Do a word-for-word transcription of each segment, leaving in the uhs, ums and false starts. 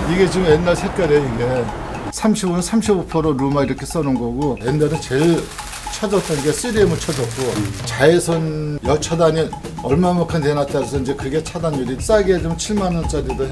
이게 지금 옛날 색깔이에요. 이게 삼십오는 삼십오 퍼센트 루마 이렇게 써놓은 거고, 옛날에 제일 쳐졌던 게 쓰리엠을 쳐졌고, 음. 자외선 열 차단이 얼마만큼 되나 따라서 이제 그게 차단율이 싸게 좀 칠만 원짜리도 해.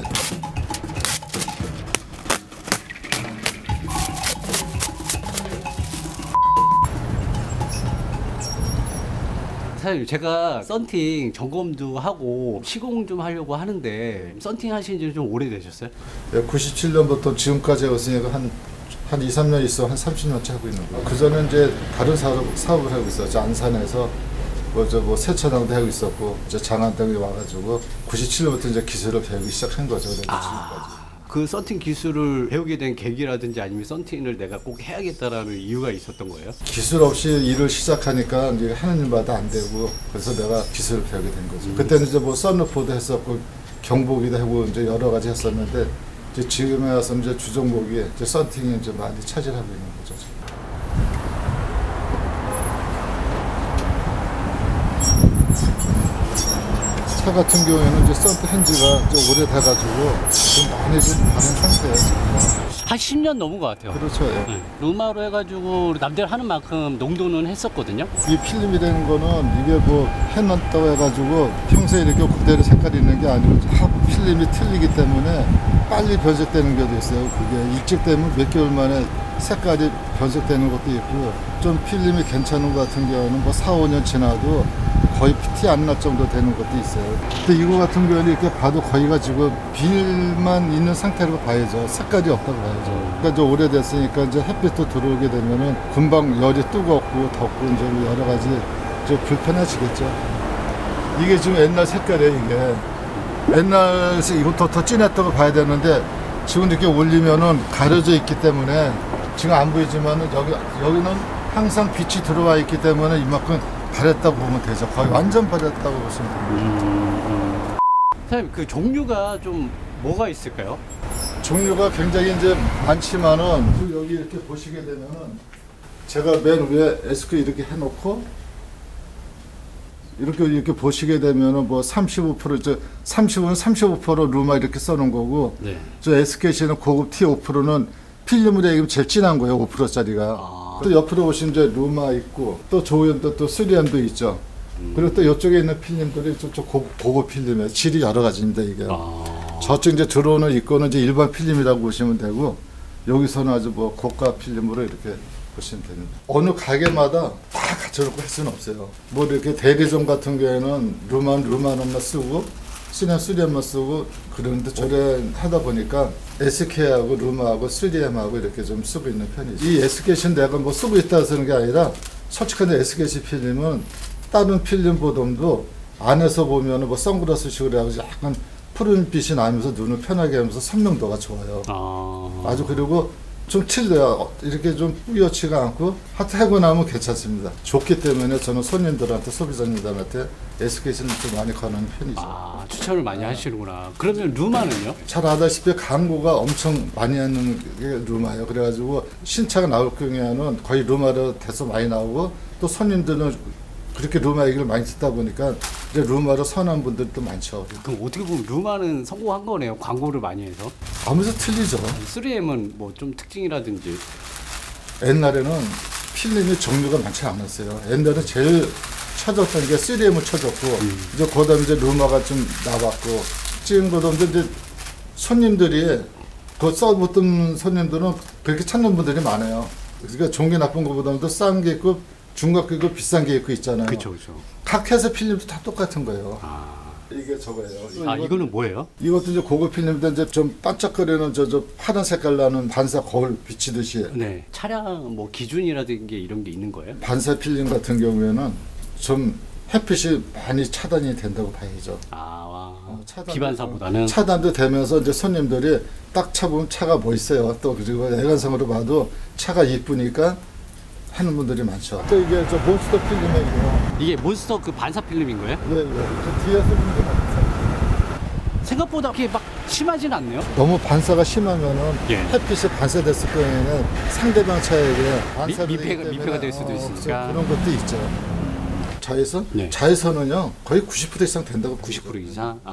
사장님, 제가 썬팅 점검도 하고 시공 좀 하려고 하는데 썬팅 하신 지는 좀 오래되셨어요? 네, 구십칠 년부터 지금까지 왔으니까 한, 한 이, 삼 년 있어 한 삼십 년째 하고 있는 거예요. 그 전에 이제 다른 사업, 사업을 하고 있었죠. 안산에서 뭐, 저, 뭐 세차장도 하고 있었고, 이제 장안동에 와가지고 구십칠 년부터 이제 기술을 배우기 시작한 거죠. 아, 지금까지. 그 썬팅 기술을 배우게 된 계기라든지 아니면 썬팅을 내가 꼭 해야겠다라는 이유가 있었던 거예요? 기술 없이 일을 시작하니까 이제 하는 일마다 안 되고, 그래서 내가 기술을 배우게 된 거죠. 음. 그때는 이제 뭐 썬루프도 했었고 경보기도 하고 이제 여러 가지 했었는데, 이제 지금에 와서 이제 주종목이 이제 썬팅이 이제 많이 차지하고 있는 거죠. 차 같은 경우에는 이제 썬트 한지가 이제 오래돼가지고 좀 많이 좀 다른 상태예요. 지금. 한 십 년 넘은 것 같아요. 그렇죠. 예. 네. 루마로 해가지고 남들 하는 만큼 농도는 했었거든요. 이 필름이라는 거는 이게 뭐 해놨다고 해가지고 평소에 이렇게 그대로 색깔이 있는 게 아니고 하 필름이 틀리기 때문에 빨리 변색되는 경우도 있어요. 그게 일찍 되면 몇 개월 만에 색깔이 변색되는 것도 있고, 좀 필름이 괜찮은 것 같은 경우는 뭐 사, 오 년 지나도 거의 티 안 날 정도 되는 것도 있어요. 근데 이거 같은 경우는 이렇게 봐도 거의가 지금 빌만 있는 상태로 봐야죠. 색깔이 없다고 봐야죠. 그러니까 이제 오래됐으니까 이제 햇빛도 들어오게 되면은 금방 열이 뜨겁고 덥고 이제 여러 가지 좀 불편해지겠죠. 이게 지금 옛날 색깔이에요. 이게 옛날에 이것도 더 진했다고 봐야 되는데, 지금 이렇게 올리면은 가려져 있기 때문에 지금 안 보이지만은 여기 여기는 항상 빛이 들어와 있기 때문에 이만큼 바랬다고 보면 되죠. 거의 완전 바랬다고 보시면 됩니다. 음... 사장님, 그 종류가 좀 뭐가 있을까요? 종류가 굉장히 이제 많지만은 여기 이렇게 보시게 되면은 제가 맨 위에 에스큐 이렇게 해놓고 이렇게 이렇게 보시게 되면은 뭐 삼십오 퍼센트, 삼십오는 삼십오 퍼센트 루마 이렇게 써놓은 거고, 네. 저 에스케이시는 고급 티 오 퍼센트는 필름으로 얘기하면 제일 진한 거예요. 오 퍼센트짜리가. 아. 또 옆으로 보시면 이제 루마 있고, 또 조연도 또 쓰리엠도 있죠. 음. 그리고 또 이쪽에 있는 필름들이 저쪽 고급, 고급 필름이에요. 질이 여러 가지입니다, 이게. 아. 저쪽 이제 들어오는 이거는 이제 일반 필름이라고 보시면 되고, 여기서는 아주 뭐 고가 필름으로 이렇게 보시면 됩니다. 어느 가게마다 다 갖춰놓고 할 수는 없어요. 뭐 이렇게 대리점 같은 경우에는 루만 루만만 쓰고 쓰리엠 쓰리엠만 쓰고 그런데 저래 하다 보니까 에스케이하고 루마하고 쓰리엠하고 이렇게 좀 쓰고 있는 편이죠. 이 에스케이는 내가 뭐 쓰고 있다 쓰는 게 아니라, 솔직한데 에스케이 필름은 다른 필름보다도 안에서 보면은 뭐 선글라스식으로 해가지고 약간 푸른 빛이 나면서 눈을 편하게 하면서 선명도가 좋아요. 아. 아주 그리고 좀 틀려요. 이렇게 좀 뿌옇지가 않고 하트 하고 나면 괜찮습니다. 좋기 때문에 저는 손님들한테, 소비자님들한테 에스케이는 좀 많이 가는 편이죠. 아, 추천을 많이 아. 하시는구나. 그러면 루마는요? 잘 아다시피 광고가 엄청 많이 하는 게 루마예요. 그래가지고 신차가 나올 경우에는 거의 루마로 돼서 많이 나오고, 또 손님들은 그렇게 루마 얘기를 많이 듣다 보니까 이제 루마로 선호한 분들도 많죠. 그럼 어떻게 보면 루마는 성공한 거네요. 광고를 많이 해서. 아무래도 틀리죠. 쓰리엠은 뭐 좀 특징이라든지. 옛날에는 필름이 종류가 많지 않았어요. 옛날에 제일 쳐졌던 게 쓰리엠을 쳐졌고, 음. 이제 그다음에 이제 루마가 좀 나왔고, 지금 그다음 이제 손님들이 그 써봤던 손님들은 그렇게 찾는 분들이 많아요. 그러니까 종이 나쁜 것보다도 싼 게 있고 중갑 있고 비싼 게 있고 있잖아요. 그렇죠, 그렇죠. 각 회사 필름도 다 똑같은 거예요. 아. 이게 저거예요. 아, 이거, 이거는 뭐예요? 이것도 이제 고급 필름인데 이제 좀 반짝거리는 저, 저 파란 색깔 나는 반사 거울 비치듯이. 네. 차량 뭐 기준이라든지 이런 게 있는 거예요? 반사 필름 같은 경우에는 좀 햇빛이 많이 차단이 된다고 봐야죠. 아, 와. 어, 비반사보다는 차단도 되면서 이제 손님들이 딱 차보면 차가 멋있어요. 또 그리고 외관상으로 봐도 차가 이쁘니까 하는 분들이 많죠. 또 이게 저 몬스터 필름이에요. 이게 몬스터 그 반사 필름인 거예요? 네, 네. 그 뒤에서 보는 게 많아요. 생각보다 그렇게 막 심하진 않네요. 너무 반사가 심하면은 예. 햇빛이 반사됐을 경우에는 상대방 차에게 반사가 미, 미패가, 미패가 될 수도 어, 있으니까 그런 것도 있죠. 자외선? 네. 자외선은요 거의 구십 퍼센트 이상 된다고 구십 퍼센트 이상? 아.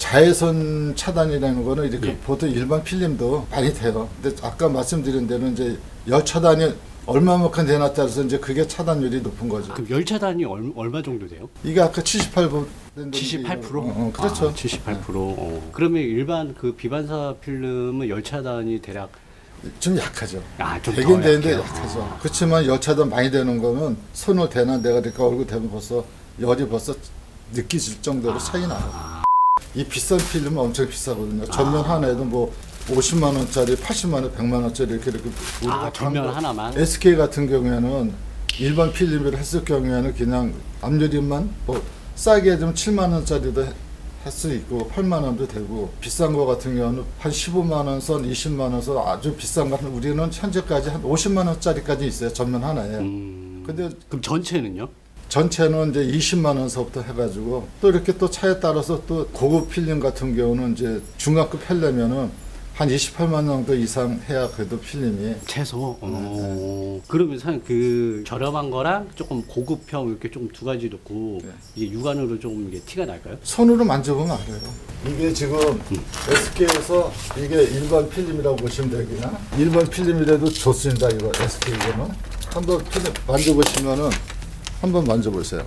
자외선 차단이라는 거는 이렇게 예. 보통 일반 필름도 많이 돼요. 근데 아까 말씀드린 대로 이제 열 차단이 얼마만큼 되나 따라서 이제 그게 차단율이 높은 거죠. 그럼 열 차단이 얼, 얼마 정도 돼요? 이게 아까 칠십팔 퍼센트. 칠십팔 퍼센트? 어, 어, 그렇죠. 아, 칠십팔 퍼센트. 어. 그러면 일반 그 비반사 필름은 열 차단이 대략 좀 약하죠. 아, 좀 되긴 더 되는데 약해요. 약하죠. 아. 그렇지만 열 차단 많이 되는 거는 손을 대나 내가 이렇게 얼굴 대면 벌써 열이 벌써 느껴질 정도로 차이 나요. 아. 이 비싼 필름은 엄청 비싸거든요. 전면 아. 하나에도 뭐 오십만 원짜리, 팔십만 원, 백만 원짜리 이렇게 이렇게 아, 우리가 전면 판 거. 하나만? 에스케이 같은 경우에는 일반 필름을 했을 경우에는 그냥 앞유리만 뭐 싸게 좀 칠만 원짜리도 할 수 있고 팔만 원도 되고, 비싼 거 같은 경우는 한 십오만 원 선, 이십만 원 선, 아주 비싼 거는 우리는 현재까지 한 오십만 원짜리까지 있어요. 전면 하나에. 음. 근데 그럼 전체는요? 전체는 이제 이십만 원서부터 해가지고 또 이렇게 또 차에 따라서 또 고급 필름 같은 경우는 이제 중간급 하려면은 한 이십팔만 원 정도 이상 해야 그래도 필름이. 최소. 어. 그러면 사실 그 저렴한 거랑 조금 고급형 이렇게 조금 두 가지 놓고 네. 이게 육안으로 조금 이게 티가 날까요? 손으로 만져보면 알아요. 이게 지금 에스케이에서 이게 일반 필름이라고 보시면 되겠나? 일반 필름이라도 좋습니다. 이거 에스케이 이거는 한번 필름 만져보시면은 한번 만져보세요.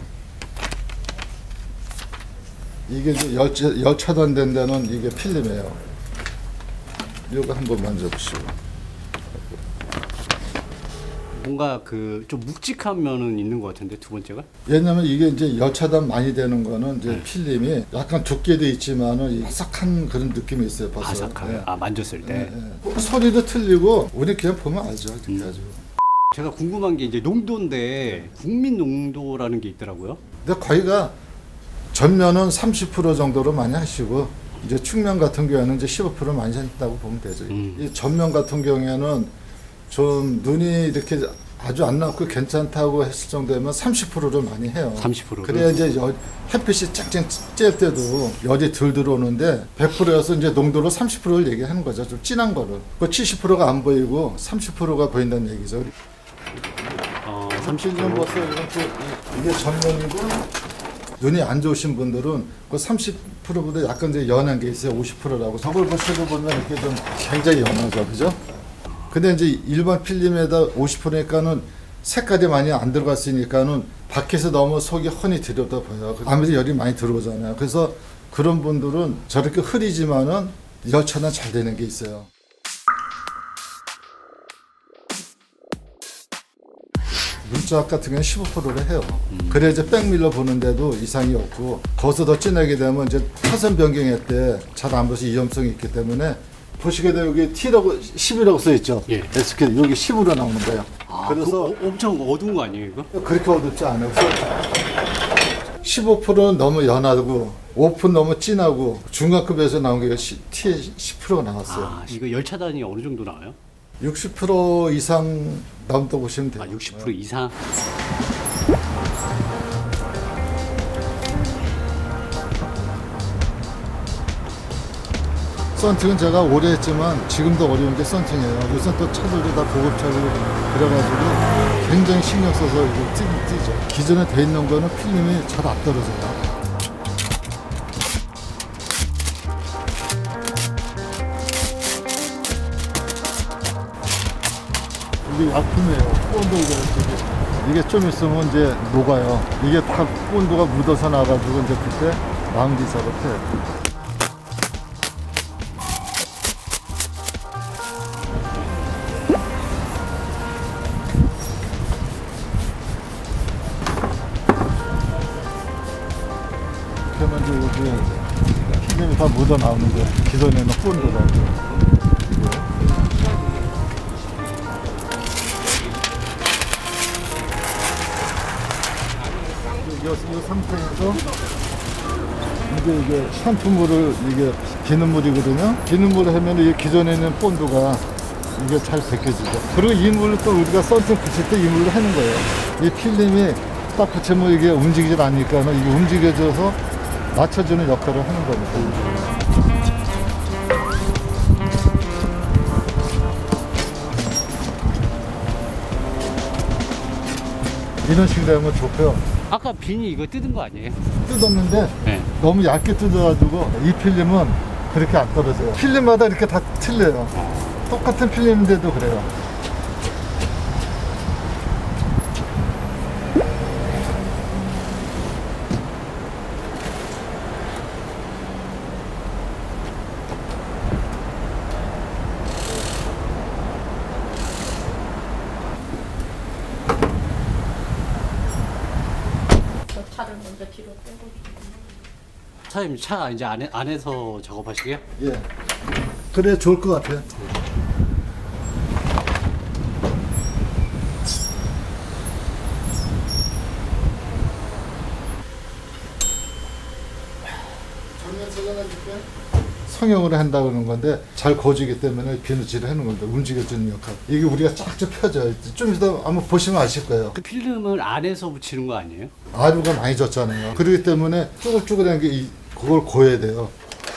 이게 이제 열, 열 차단된 데는 이게 필름이에요. 이거 한번 만져보시고. 뭔가 그 좀 묵직한 면은 있는 것 같은데 두 번째가? 왜냐면 이게 이제 열 차단 많이 되는 거는 이제 네. 필름이 약간 두께도 있지만은 이 바삭한 그런 느낌이 있어요. 벌써. 바삭하게. 네. 아, 만졌을 때. 네, 네. 소리도 틀리고 우리 그냥 보면 알죠. 이렇게 음. 가지고. 제가 궁금한 게 이제 농도인데 국민 농도라는 게 있더라고요. 근데 거의가 전면은 삼십 퍼센트 정도로 많이 하시고 이제 측면 같은 경우에는 이제 십오 퍼센트 많이 한다고 보면 되죠. 음. 이 전면 같은 경우에는 좀 눈이 이렇게 아주 안 나고 괜찮다고 했을 정도면 삼십 퍼센트를 많이 해요. 삼십 퍼센트. 그래야 이제 열, 햇빛이 쨍쨍 쬐 때도 열이 덜 들어오는데 백 퍼센트여서 이제 농도로 삼십 퍼센트를 얘기하는 거죠. 좀 진한 거를. 그 칠십 퍼센트가 안 보이고 삼십 퍼센트가 보인다는 얘기죠. 어, 삼십 삼십 년 퍼센트. 벌써 이렇게 이게 전면이고, 눈이 안 좋으신 분들은 그 삼십 퍼센트보다 약간 이제 연한 게 있어요. 오십 퍼센트라고. 저걸 보시고 보면 이렇게 좀 굉장히 연하죠. 그죠? 근데 이제 일반 필름에다 오십 퍼센트니까는 색깔이 많이 안 들어갔으니까는 밖에서 너무 속이 훤히 들여다 보여요. 아무래도 열이 많이 들어오잖아요. 그래서 그런 분들은 저렇게 흐리지만은 열 차단 잘 되는 게 있어요. 물자학 같은 경우는 십오 퍼센트를 해요. 음. 그래야 이제 백밀러 보는데도 이상이 없고, 거기서 더 진하게 되면 이제 차선 변경할 때 잘 안 보여서 위험성이 있기 때문에, 보시게 되면 여기 T라고 십이라고 써 있죠. 예. 에스케이 여기 십으로 나오는 거예요. 아, 그래서 그 어, 엄청 어두운 거 아니에요, 이거? 그렇게 어둡지 않아요. 십오 퍼센트는 너무 연하고 오 퍼센트 너무 진하고 중간급에서 나온 게 T에 십 퍼센트가 나왔어요. 아, 이거 열 차단이 어느 정도 나와요? 육십 퍼센트 이상 나온다고 보시면 돼요. 아, 육십 퍼센트 이상? 썬팅은 제가 오래 했지만 지금도 어려운 게 썬팅이에요. 요새 또 차들이 다 고급차고 그래가지고 굉장히 신경 써서 이거 뛰긴 뛰죠. 기존에 돼 있는 거는 필름이 잘 안 떨어져요. 이게 약품이에요. 본드 이게, 이게 좀 있으면 이제 녹아요. 이게 다 본드가 묻어서 나가지고 이제 그때 마운드 작업해요. 그러면 이제 여기 필름이 다 묻어 나오는 거예요. 기존에는 본드라고. 이, 이 상태에서 이게 이게 샴푸물을 이게 비눗물이거든요. 비눗물을 하면 이 기존에는 본드가 이게 잘 벗겨지죠. 그리고 이 물을 또 우리가 썬팅 붙일 때 이 물로 하는 거예요. 이 필름이 딱 붙이면 이게 움직이질 않으니까 이게 움직여져서 맞춰주는 역할을 하는 겁니다. 이런 식으로 하면 좋고요. 아까 비니 이거 뜯은 거 아니에요? 뜯었는데 네. 너무 얇게 뜯어가지고 이 필름은 그렇게 안 떨어져요. 필름마다 이렇게 다 틀려요. 똑같은 필름인데도 그래요. 차를 먼저 뒤로 빼고. 사장님 차 이제 안에 안에서 작업하시게요? 예. 그래 좋을 것 같아요. 성형으로 한다고 그러는 건데 잘 고지기 때문에 비누칠을 하는 겁니다. 움직여주는 역할. 이게 우리가 쫙쫙 펴져요. 좀 이따 한번 보시면 아실 거예요. 그 필름을 안에서 붙이는 거 아니에요? 아류가 많이 졌잖아요. 그렇기 때문에 쭈글쭈글한 게 이, 그걸 고여야 돼요.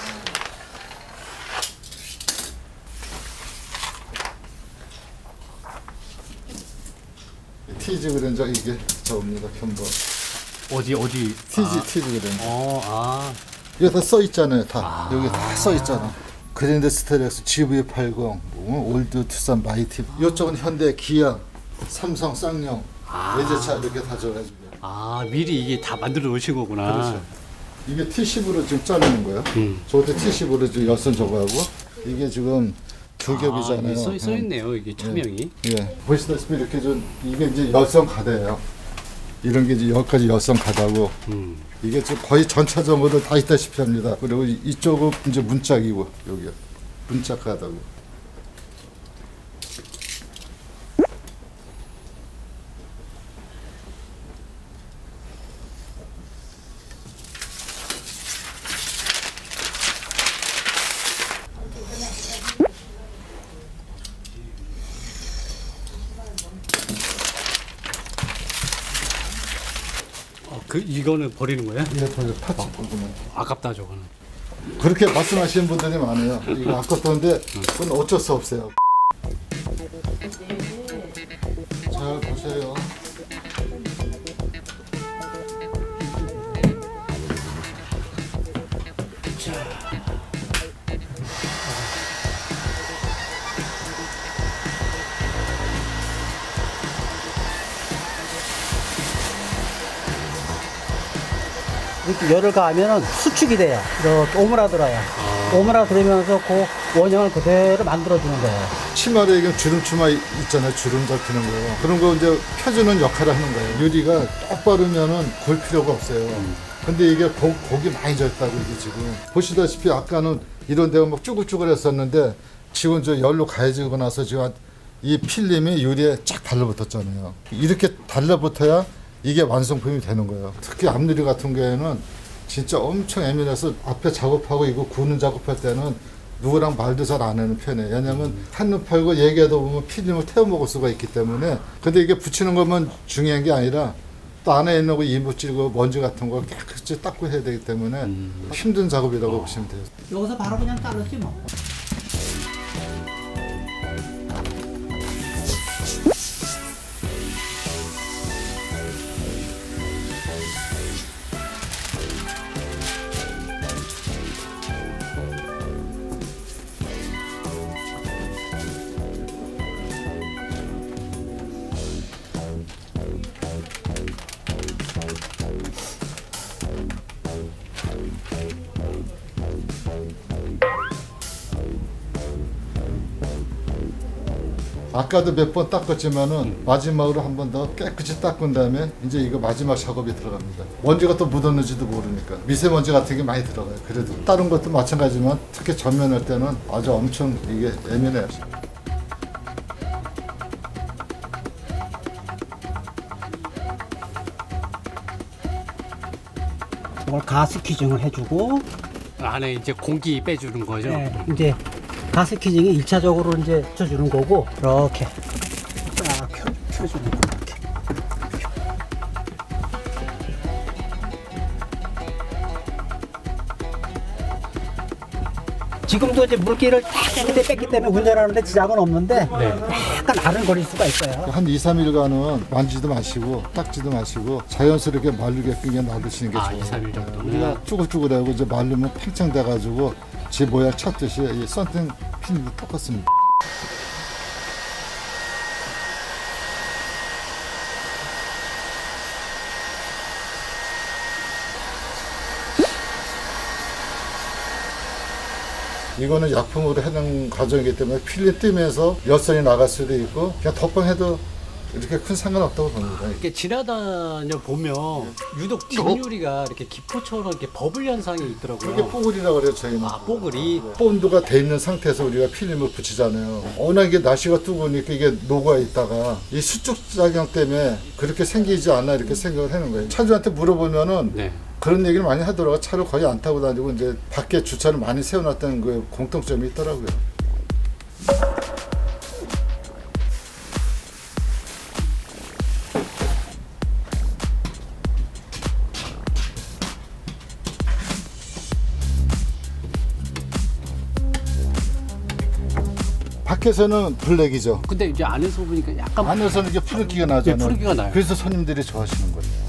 티지 그랜저 이게 저입니다. 편보. 어디 어디? 티지 아. 티지 그랜저. 어, 아. 이거 다 써 있잖아요. 다 아. 여기 다 써 있잖아. 그랜드 스테레스, 지브이 팔십, 뭐, 올드 투싼 마이티. 이쪽은 현대, 기아, 삼성, 쌍용, 아. 외제차 이렇게 다 줘가지고. 아, 미리 이게 다 만들어 놓으신 거구나. 그렇죠. 이게 티 십으로 지금 자르는 거예요. 음. 저것도 티 십으로 지금 열선 저거하고 이게 지금 두 겹이잖아요. 아, 써, 써 있네요. 이게 차명이. 예. 예. 보시다시피 이렇게 좀 이게 이제 열선 가대예요. 이런 게 이제 여기까지 열선 가다고. 음. 이게 지금 거의 전차적으로 다 있다시피 합니다. 그리고 이- 이쪽은 이제 문짝이고 여기 문짝 가다고. 어, 그 이거는 버리는 거예요? 예, 벌써 파츠 부분은. 아깝다 저거는. 그렇게 말씀하시는 분들이 많아요. 이거 아깝던데 그건 어쩔 수 없어요. 잘 보세요. 이렇게 열을 가하면 수축이 돼요. 이렇게 오므라들어요. 오므라들면서 그 원형을 그대로 만들어주는 거예요. 치마에 이게 주름치마 있잖아요. 주름 잡히는 거요. 그런 거 이제 펴주는 역할을 하는 거예요. 유리가 똑바르면은 골 필요가 없어요. 근데 이게 고, 곡이 많이 졌다고 이게 지금 보시다시피 아까는 이런 데가 막 쭈글쭈글 했었는데 지금 저 열로 가해지고 나서 지금 이 필름이 유리에 쫙 달라붙었잖아요. 이렇게 달라붙어야 이게 완성품이 되는 거예요. 특히 앞유리 같은 경우에는 진짜 엄청 예민해서 앞에 작업하고 이거 구는 작업할 때는 누구랑 말도 잘 안 하는 편이에요. 왜냐면 한눈 팔고 얘기하다 보면 필름을 태워 먹을 수가 있기 때문에. 근데 이게 붙이는 것만 중요한 게 아니라 또 안에 있는 거 이물질, 먼지 같은 거 깨끗이 닦고 해야 되기 때문에 음. 힘든 작업이라고 어. 보시면 돼요. 여기서 바로 그냥 자르지 뭐. 아까도 몇 번 닦았지만은 마지막으로 한 번 더 깨끗이 닦은 다음에 이제 이거 마지막 작업이 들어갑니다. 먼지가 또 묻었는지도 모르니까 미세먼지 같은 게 많이 들어가요. 그래도 다른 것도 마찬가지지만 특히 전면할 때는 아주 엄청 이게 예민해요. 이걸 가스키징을 해주고, 안에 이제 공기 빼주는 거죠. 네, 이제 가스키징이 일 차적으로 이제 쳐주는 거고, 이렇게 딱 켜, 켜주는 거. 이렇게. 지금도 이제 물기를 다 깨끗이 뺐기 때문에 운전하는데 지장은 없는데 네. 약간 아른거릴 수가 있어요. 한 이, 삼 일간은 만지도 마시고 닦지도 마시고 자연스럽게 마르게끔 그냥 놔두시는 게 아, 좋아요. 이, 삼 일 정도는. 우리가 쭈글쭈글하고 이제 마르면 팽창돼가지고 제 모양 찾듯이 이 썬팅 필름도 똑같습니다. 이거는 약품으로 해놓은 과정이기 때문에 필름 뜨면서 열선이 나갈 수도 있고 그냥 덮방해도 이렇게 큰 상관없다고 봅니다. 이렇게 지나다녀 보면 유독 뒷유리가 이렇게 기포처럼 이렇게 버블 현상이 있더라고요. 이게 뽀글이라고 그래요, 저희는. 아, 뽀글이. 본드가 돼 있는 상태에서 우리가 필름을 붙이잖아요. 워낙 이게 날씨가 뜨거우니까 이게 녹아 있다가 이 수축 작용 때문에 그렇게 생기지 않나 이렇게 생각을 하는 거예요. 차주한테 물어보면은 네. 그런 얘기를 많이 하더라고요. 차를 거의 안 타고 다니고 이제 밖에 주차를 많이 세워놨다는 그 공통점이 있더라고요. 밖에서는 블랙이죠. 근데 이제 안에서 보니까 약간 안에서는 이게 푸르기가 나잖아요. 네, 푸르기가 나요. 그래서 손님들이 좋아하시는 거예요.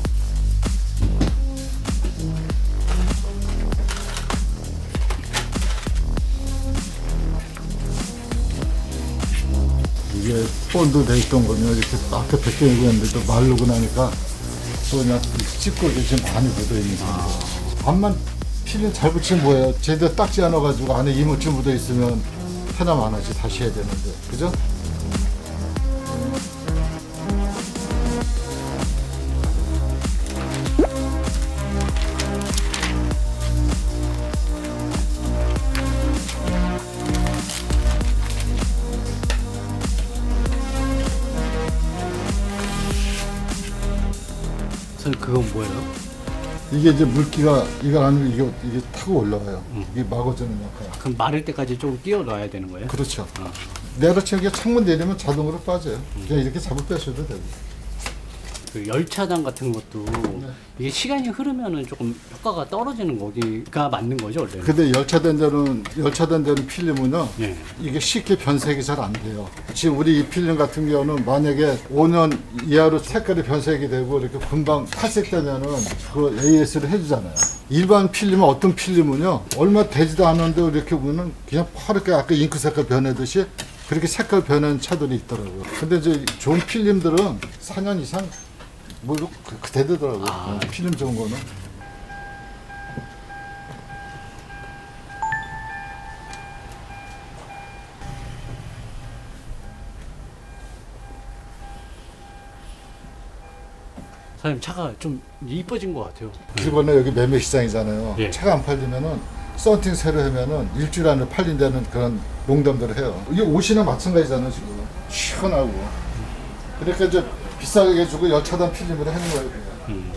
이게 본드 돼 있던 거면 이렇게 앞에 벗겨내고 했는데도 마르고 나니까 또 그냥 찢고 지금 많이 묻어 있는 거예요. 앞만 필름 잘 붙이면 뭐예요? 제대로 닦지 않아가지고 안에 이물질 묻어 있으면 하나만 안 하지 다시 해야 되는데, 그죠? 선생님 그건 뭐예요? 이게 이제 물기가 이거 안으로 이게 이게 타고 올라가요. 음. 이게 막아주는 역할. 그럼 마를 때까지 좀 끼워 넣어야 되는 거예요? 그렇죠. 어. 내가 지금 창문 내리면 자동으로 빠져요. 그냥 이렇게 잡아 빼셔도 되고. 그 열차단 같은 것도 이게 시간이 흐르면은 조금 효과가 떨어지는 거기가 맞는 거죠, 원래는? 근데 열차된 데는 열차된 데는 필름은요. 예. 이게 쉽게 변색이 잘 안 돼요. 지금 우리 이 필름 같은 경우는 만약에 오 년 이하로 색깔이 변색이 되고 이렇게 금방 탈색되면은 그 에이에스를 해주잖아요. 일반 필름은 어떤 필름은요 얼마 되지도 않았는데 이렇게 보면은 그냥 파랗게 아까 잉크 색깔 변하듯이 그렇게 색깔 변하는 차들이 있더라고요. 근데 이제 좋은 필름들은 사 년 이상 뭐 이거 그, 그 되더라고요. 아. 필름 좋은 거는. 사장님 차가 좀 이뻐진 것 같아요. 이번에 여기 매매 시장이잖아요. 예. 차가 안 팔리면은 썬팅 새로 하면은 일주일 안에 팔린다는 그런 농담들을 해요. 이게 옷이나 마찬가지잖아요 지금. 시원하고. 그러니까 이제 비싸게 해주고 열차단 필름으로 하는 거예요. 그냥. 음.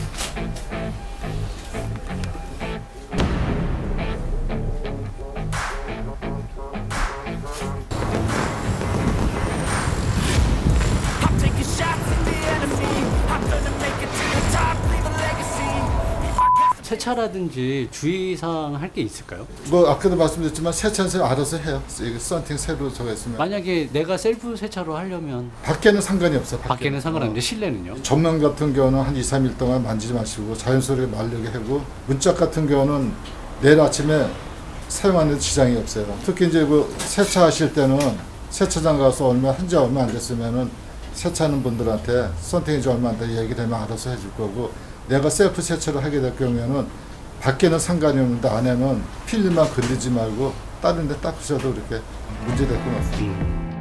세차라든지 주의사항 할 게 있을까요? 뭐 아까도 말씀드렸지만 세차는 알아서 해요. 이게 썬팅 새로 저거 있으면. 만약에 내가 셀프 세차로 하려면 밖에는 상관이 없어. 밖에는 상관없는데 실내는요? 전면 같은 경우는 한 이, 삼 일 동안 만지지 마시고 자연스럽게 마르게 하고 문짝 같은 경우는 내일 아침에 사용하는 데 지장이 없어요. 특히 이제 그 세차하실 때는 세차장 가서 얼마 한지 얼마 안 됐으면은 세차하는 분들한테 썬팅이 이제 얼마 안 돼 얘기되면 알아서 해줄 거고 내가 셀프 세차를 하게 될 경우에는 밖에는 상관이 없는데 안에는 필름만 건드리지 말고 다른 데 닦으셔도 이렇게 문제될 건 없어요. 음.